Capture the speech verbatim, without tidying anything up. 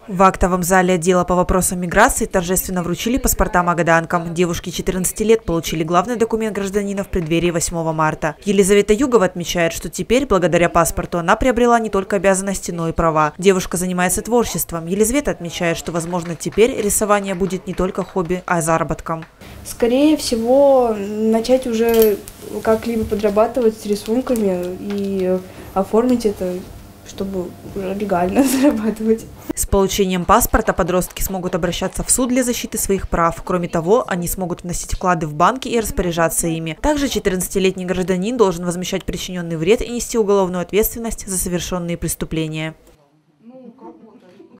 В актовом зале отдела по вопросам миграции торжественно вручили паспорта магаданкам. Девушки четырнадцати лет получили главный документ гражданина в преддверии восьмого марта. Елизавета Югова отмечает, что теперь, благодаря паспорту, она приобрела не только обязанности, но и права. Девушка занимается творчеством. Елизавета отмечает, что, возможно, теперь рисование будет не только хобби, а и заработком. Скорее всего, начать уже как-либо подрабатывать с рисунками и оформить это, чтобы уже легально зарабатывать. С получением паспорта подростки смогут обращаться в суд для защиты своих прав. Кроме того, они смогут вносить вклады в банки и распоряжаться ими. Также четырнадцатилетний гражданин должен возмещать причиненный вред и нести уголовную ответственность за совершенные преступления.